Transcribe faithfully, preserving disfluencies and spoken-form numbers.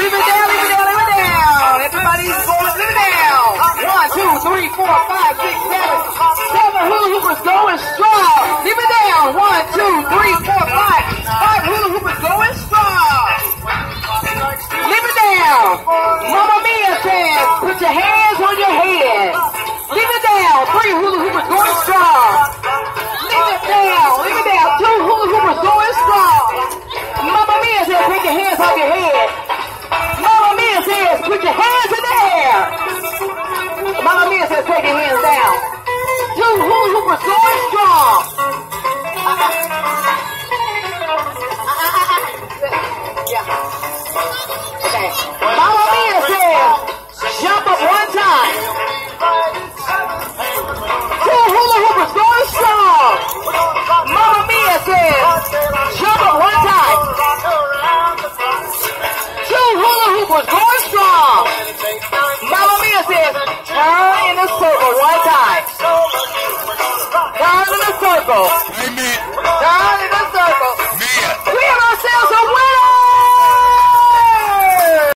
Leave it down, leave it down, leave it down. Everybody's going, leave it down. One, two, three, four, five, six, seven. Seven hula hoopers going strong. Leave it down. One, two, three, four, five. Five hula hoopers going strong. Leave it down. Mama Mia says, put your hands on your head. Leave it down. Three hula hoopers going strong. Leave it down. Leave it down. Two hula hoopers going strong. Mama Mia says, take your hands off your head. Mama Mia says, put your hands in the air. Mama Mia says, take your hands down. Two hula hoopers going strong. Yeah. Okay. Mama Mia says, jump up one time. Two hula hoopers going strong. Mama Mia says, jump up one time. Two hula hoopers going strong. Mama Mia says, turn in a circle one time. Turn in a circle. Amen.